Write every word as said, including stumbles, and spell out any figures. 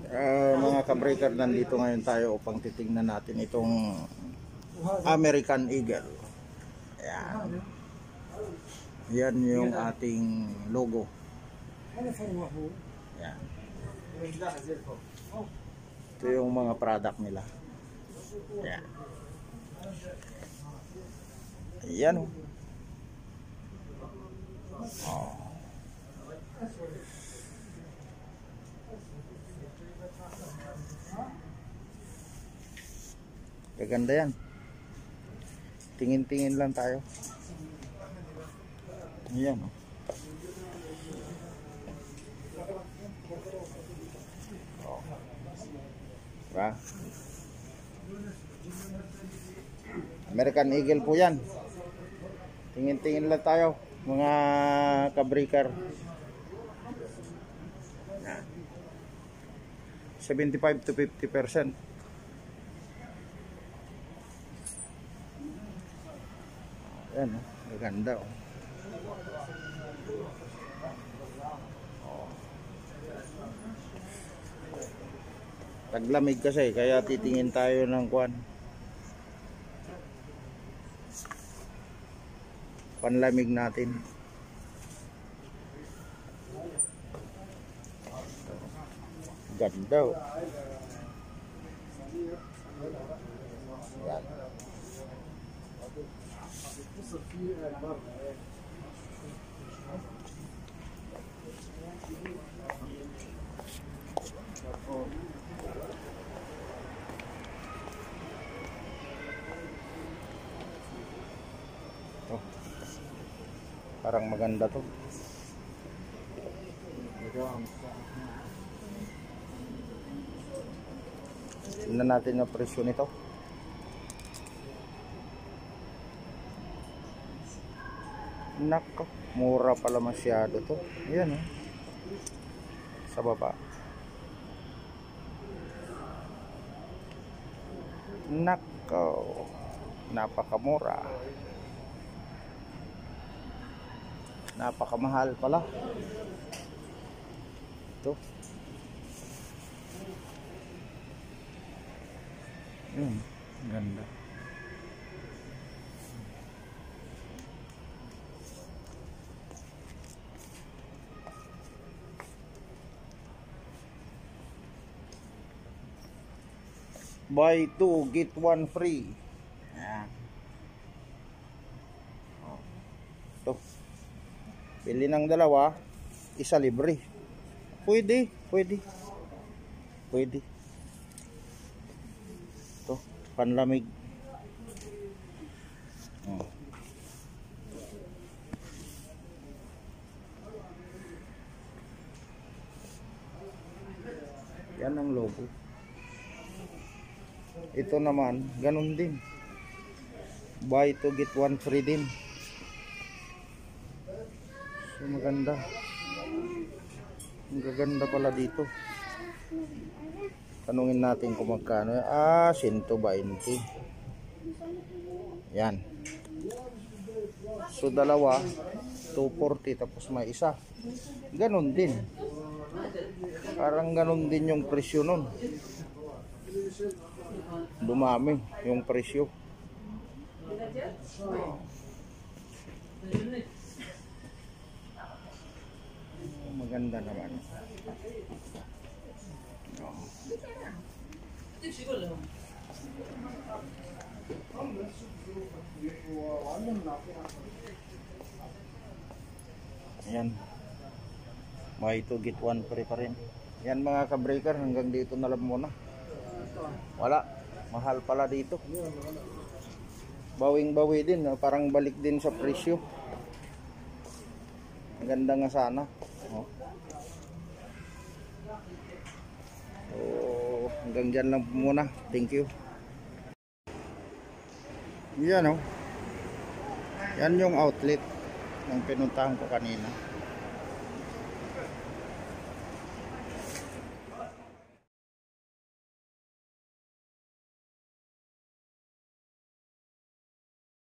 Uh, mga kabreaker, nandito ngayon tayo upang titingnan natin itong American Eagle. Ayan. Yan yung ating logo. Ayan. Ito yung mga product nila. Ayan. Ayan. Oh. Gaganda yan. Tingin-tingin lang tayo. Ayan, oh. Oh. Diba? American Eagle po yan. Tingin-tingin lang tayo, mga kabreaker. seventy-five to fifty percent. Ayan, oh. Maganda, oh. Taglamig kasi, kaya titingin tayo ng kwan. Panlamig natin. Ganda, oh. Yan. Oh, parang maganda to. Tingnan natin ang presyo nito. Nako, mura pala masyado to. Ayan, oh. Sa baba. Nako, napakamura. Napakamahal pala. Ito. Hmm, ganda. Buy two, get one free. Ayan. Oh. Ito. Pili ng dalawa, isa libre. Pwede, pwede. Pwede. Ito, panlamig. Oh. Yan ang logo. Ito naman, ganun din. Buy to get one free din. So maganda. Ang gaganda pala dito. Tanungin natin kung magkano. Ah, one twenty. Yan. So dalawa, two forty, tapos may isa. Ganun din. Parang ganun din yung presyo nun. Dumami yung presyo. Maganda naman. Oh. Ayan. Buy to get one free pa rin. Yan mga kabreaker, hanggang dito na lang muna. Wala, mahal pala dito. Bawing bawi din, parang balik din sa presyo. Ang ganda nga sana. Oh. So, hanggang dyan lang muna. Thank you. Yan, oh. Yan yung outlet ng pinuntahan ko kanina.